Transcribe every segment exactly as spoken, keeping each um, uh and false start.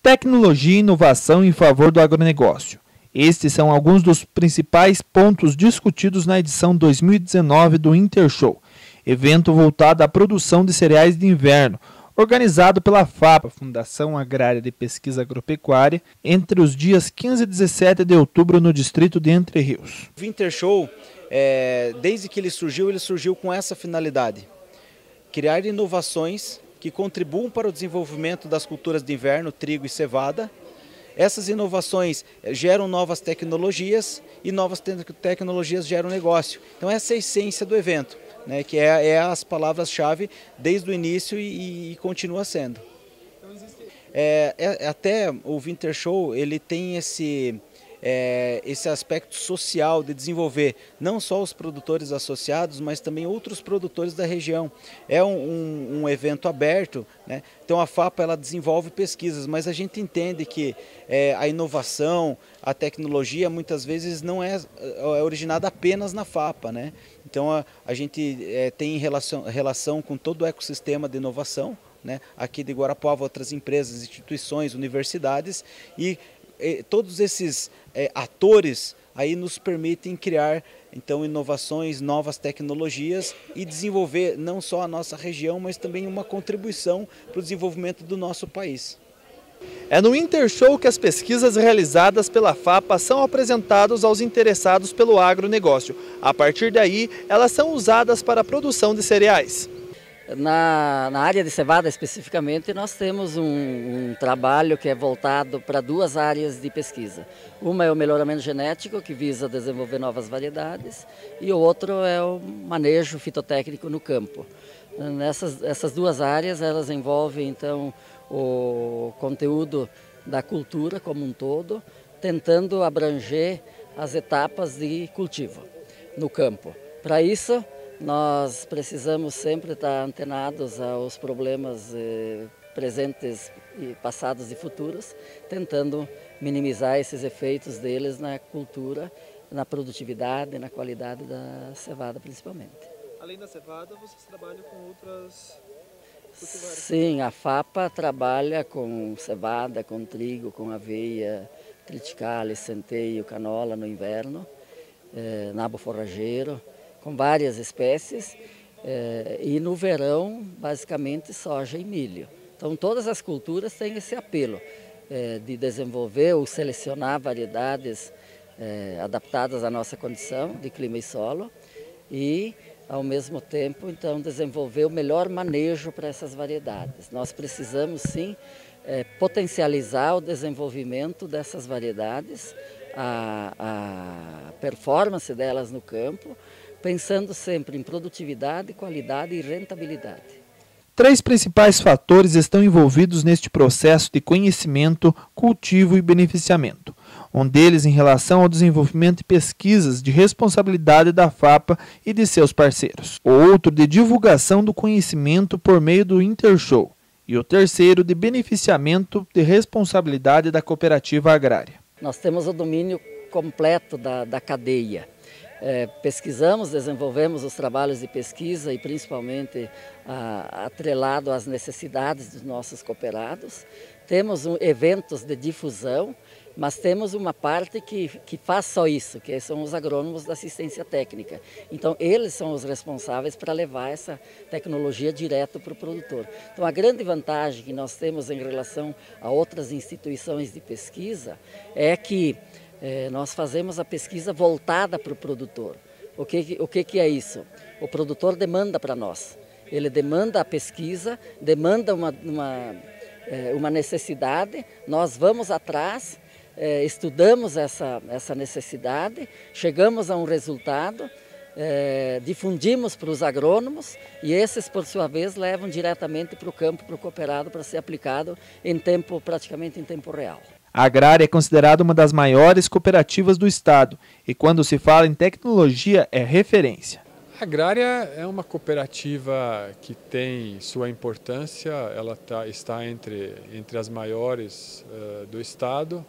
Tecnologia e inovação em favor do agronegócio. Estes são alguns dos principais pontos discutidos na edição dois mil e dezenove do Intershow, evento voltado à produção de cereais de inverno, organizado pela FAPA, Fundação Agrária de Pesquisa Agropecuária, entre os dias quinze e dezessete de outubro no distrito de Entre Rios. O Intershow, é, desde que ele surgiu, ele surgiu com essa finalidade: criar inovações que contribuam para o desenvolvimento das culturas de inverno, trigo e cevada. Essas inovações geram novas tecnologias e novas te tecnologias geram negócio. Então essa é a essência do evento, né, que é, é as palavras-chave desde o início e, e continua sendo. É, é, até o Winter Show ele tem esse, é, esse aspecto social de desenvolver não só os produtores associados, mas também outros produtores da região. É um, um, um evento aberto, né? Então a FAPA ela desenvolve pesquisas, mas a gente entende que é, a inovação, a tecnologia muitas vezes não é, é originada apenas na FAPA, né? Então a, a gente é, tem relação, relação com todo o ecossistema de inovação, né? Aqui de Guarapuava, outras empresas, instituições, universidades e, e todos esses é, atores aí nos permitem criar então inovações, novas tecnologias e desenvolver não só a nossa região, mas também uma contribuição para o desenvolvimento do nosso país. É no Intershow que as pesquisas realizadas pela FAPA são apresentadas aos interessados pelo agronegócio. A partir daí, elas são usadas para a produção de cereais. Na, na área de cevada especificamente, nós temos um, um trabalho que é voltado para duas áreas de pesquisa. Uma é o melhoramento genético, que visa desenvolver novas variedades, e o outro é o manejo fitotécnico no campo. Nessas essas duas áreas, elas envolvem então o conteúdo da cultura como um todo, tentando abranger as etapas de cultivo no campo. Para isso, nós precisamos sempre estar antenados aos problemas eh, presentes, e passados e futuros, tentando minimizar esses efeitos deles na cultura, na produtividade, na qualidade da cevada principalmente. Além da cevada, vocês trabalham com outras cultivares? Sim, a FAPA trabalha com cevada, com trigo, com aveia, triticale, centeio, canola no inverno, eh, nabo forrageiro, com várias espécies, eh, e no verão, basicamente, soja e milho. Então, todas as culturas têm esse apelo eh, de desenvolver ou selecionar variedades eh, adaptadas à nossa condição de clima e solo e, ao mesmo tempo, então, desenvolver o melhor manejo para essas variedades. Nós precisamos, sim, eh, potencializar o desenvolvimento dessas variedades, a, a performance delas no campo, pensando sempre em produtividade, qualidade e rentabilidade. Três principais fatores estão envolvidos neste processo de conhecimento, cultivo e beneficiamento. Um deles em relação ao desenvolvimento de pesquisas de responsabilidade da FAPA e de seus parceiros. O outro de divulgação do conhecimento por meio do Intershow. E o terceiro de beneficiamento de responsabilidade da cooperativa agrária. Nós temos o domínio completo da, da cadeia. É, pesquisamos, desenvolvemos os trabalhos de pesquisa e principalmente a, atrelado às necessidades dos nossos cooperados. Temos um, eventos de difusão, mas temos uma parte que, que faz só isso, que são os agrônomos da assistência técnica. Então, eles são os responsáveis para levar essa tecnologia direto para o produtor. Então, a grande vantagem que nós temos em relação a outras instituições de pesquisa é que É, nós fazemos a pesquisa voltada para o produtor. O que, o que, que é isso? O produtor demanda para nós. Ele demanda a pesquisa, demanda uma, uma, é, uma necessidade, nós vamos atrás, é, estudamos essa, essa necessidade, chegamos a um resultado, é, difundimos para os agrônomos e esses, por sua vez, levam diretamente para o campo, para o cooperado, para ser aplicado em tempo, praticamente em tempo real. A Agrária é considerada uma das maiores cooperativas do estado e quando se fala em tecnologia é referência. A Agrária é uma cooperativa que tem sua importância, ela tá, está entre, entre as maiores uh, do estado.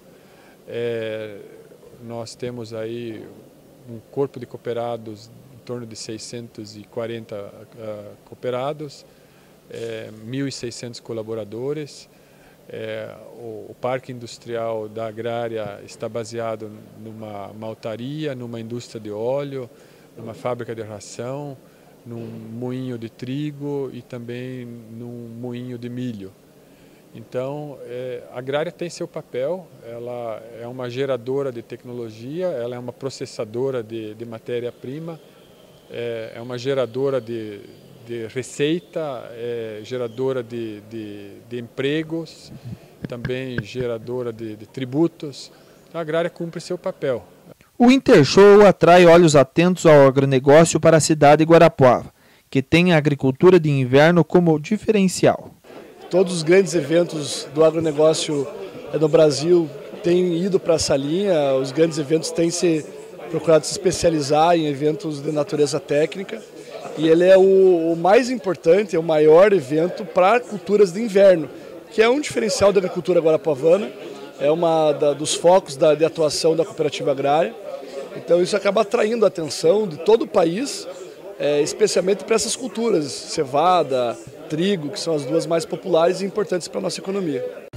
É, nós temos aí um corpo de cooperados em torno de seiscentos e quarenta uh, cooperados, é, mil e seiscentos colaboradores. É, o, o parque industrial da agrária está baseado numa maltaria, numa indústria de óleo, numa fábrica de ração, num moinho de trigo e também num moinho de milho. Então, é, a agrária tem seu papel, ela é uma geradora de tecnologia, ela é uma processadora de, de matéria-prima, é, é uma geradora de, de receita, é geradora de, de, de empregos, também geradora de, de tributos. Então, a agrária cumpre seu papel. O Intershow atrai olhos atentos ao agronegócio para a cidade de Guarapuava, que tem a agricultura de inverno como diferencial. Todos os grandes eventos do agronegócio no Brasil têm ido para essa linha, os grandes eventos têm se procurado se especializar em eventos de natureza técnica e ele é o, o mais importante, é o maior evento para culturas de inverno, que é um diferencial da agricultura guarapuavana, é uma da, dos focos da, de atuação da cooperativa agrária. Então isso acaba atraindo a atenção de todo o país, é, especialmente para essas culturas, cevada, trigo, que são as duas mais populares e importantes para a nossa economia.